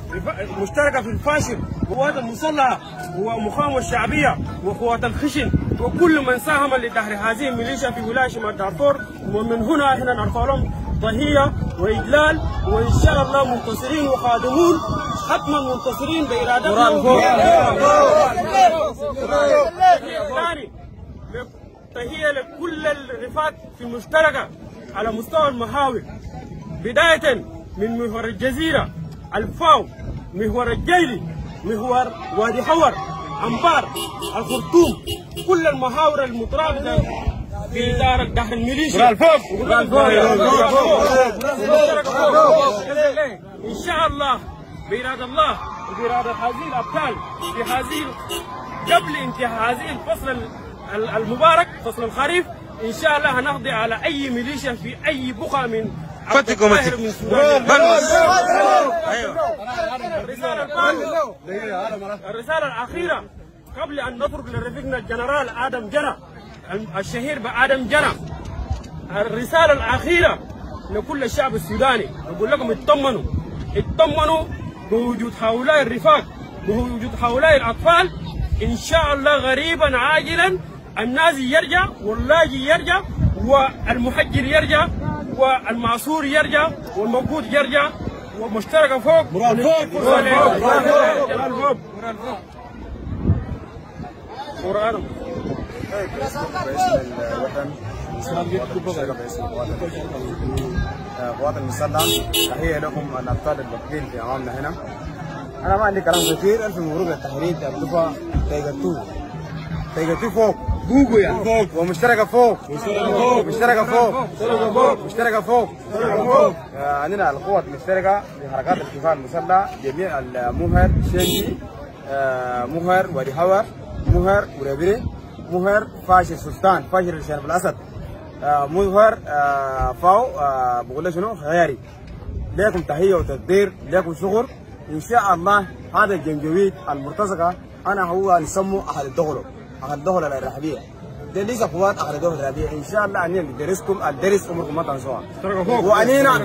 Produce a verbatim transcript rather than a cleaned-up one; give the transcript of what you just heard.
مشتركه في الفاشل، قوات المسلحه ومقاومه الشعبيه وقوات الخشن وكل من ساهم لدحر هذه الميليشيا في ولايه شمال دارفور. ومن هنا احنا نرفع لهم ضحيه واجلال، وان شاء الله منتصرين وقادمون، حتما منتصرين بارادتنا. ثاني تحيه لكل الرفات في المشتركه على مستوى المحاور، بدايه من محور الجزيره، الفاو، محور الجيلي، محور وادي حور، عنبار، الخرطوم، كل المحاور المترابطه في دار الدحر الميليشيا. ان شاء الله بإرادة الله وبإرادة هذه الأبطال في هذه قبل انتهاء هذه الفصل المبارك فصل الخريف ان شاء الله هنقضي على اي ميليشيا في اي بقعه من فتكم من السودان. الرساله الاخيره قبل ان نترك لرفيقنا الجنرال ادم جنى الشهير بادم جنى، الرساله الاخيره لكل الشعب السوداني نقول لكم اطمنوا اطمنوا بوجود هؤلاء الرفاق، بوجود هؤلاء الاطفال ان شاء الله غريبا عاجلا النازي يرجع واللاجئ يرجع والمحجر يرجع والمعصور يرجع والموجود يرجع ومشتركه فوق مراد فوق مراد فوق قرآن قوات المسلحة. تحية لكم الأبطال الباقيين في أمامنا هنا. أنا ما عندي كلام كثير. ألف مبروك للتحرير الدفاع تيجتو تيجتو فوق بوبو يعني فوق ومشتركة فوق مشتركة فوق مشتركة فوق مشتركة فوق مشتركة فوق مشتركة فوق. عندنا القوات المشتركة في حركات الدفاع المسلح، جميع المهر شنجي، مهر وادي حور، مهر ورابري، مهر فاشل سلطان، فاشل الشرف الأسد، مظهر فاو بقول له شنو خياري. لكم تحيه وتقدير، لكم شكر ان شاء الله. هذا الجنجويد المرتزقه انا هو نسمه احد الدوله، احد الدوله الارهابيه. ده ليس قوات احد الدوله الارهابيه. ان شاء الله اني ندرسكم الدرس عمركم ما تنسوها. وانينا